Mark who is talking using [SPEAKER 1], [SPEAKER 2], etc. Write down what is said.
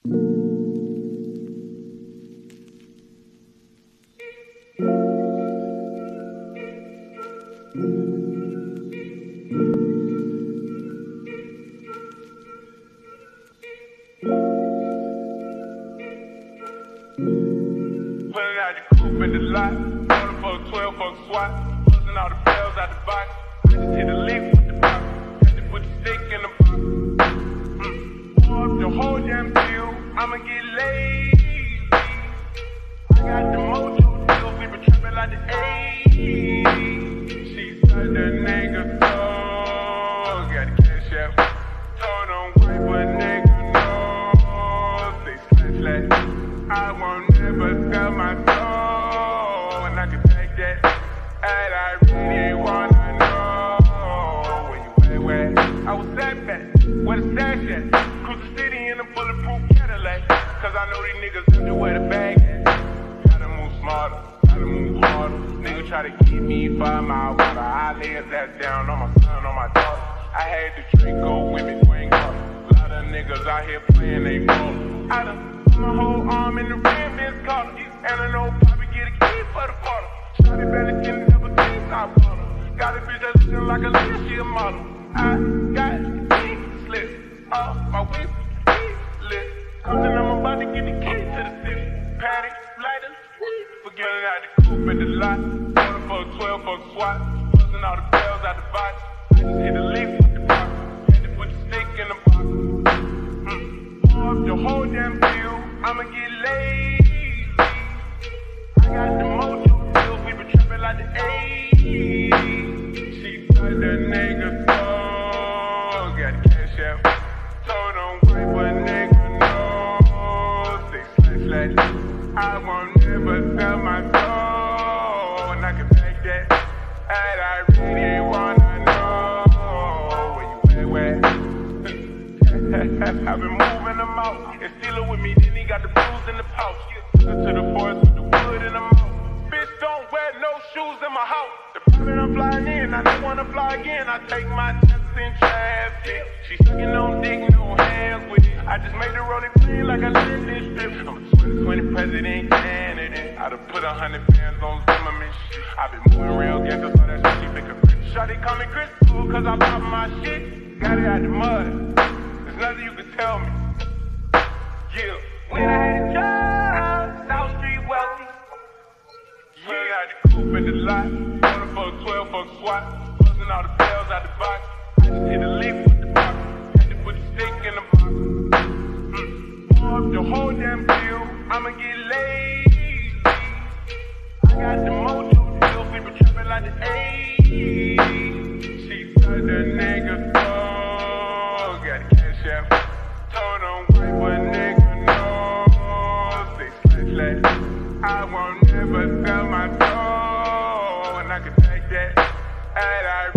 [SPEAKER 1] Pulling out the coupe in the lot, order for a 12 fuck swat, busting all the bells out the box. I just hit a lick with the box, had to put the stick in the box. Pour up the whole damn deal, I'ma get lazy. I got the mojo deal, we been trapping like the 80s. She said the nigga so, got the cash out. Told him white, but nigga no, they slash. I won't never sell my soul, and I can take that. And I really wanna know where you at. I was that back, where the stash at? Cruise the city in a bulletproof Cadillac, cause I know these niggas under where the bag at. Gotta move smarter, gotta move harder. Nigga try to keep me 5 mile water. I lay his ass down on my son, on my daughter. I had the Draco with me, Wayne Carter. A lot of niggas out here playing they ball. I done my whole arm in the rim is caught her. And I know Poppy get a key for the quarter. Shawty barely skin double things I bought her. Got a bitch that looking like a little, she a model. I got the key slip off my whip, lit. Something I'm about to get the key to the city. Patty, lighter, forgetting out the coupe in the lot. Order for a 12 fuck swat, busting all the bells out the box. I just hit a lick with the box, had to put the stick in the box. Pour up the whole damn deal, I'ma get lazy. I got the mojo deal, we been trapping like the 80s. She said the nigga so, got the cash out. Told him white, but nigga no, they slash. I won't never sell my soul, and I can take that. And I really wanna know where you at. I've been moving them out, and stealing with me, then he got the blues in the pouch. To the forest with the wood in the mouth. Bitch, don't wear no shoes in my house. The private I'm flying in, I don't wanna fly again. I take my chances in traffic. She sucking on dick, no hands with it. I just made the rolling clean like I lived this strip. I'm a 2020 president candidate. I done put 100 bands on Zimmerman shit. I been moving real gangster, so that shit keep it good. Shawty call me Chris Cool, cause I pop my shit. Got it out the mud. There's nothing you can tell me. Yeah. When I had a job, South Street wealthy. Pulling out the coupe in the lot, order for a 12 fuck swat, busting all the bells out the box. I just hit a lick with the box, had to put the stick in the box. Pour up the whole damn deal, I'ma get lazy. I got the mojo deal, we been trapping like the 80s. She said the nigga so, got the cash out. Told him white, but nigga no, they slash. I won't never sell my soul, and I can take that. And I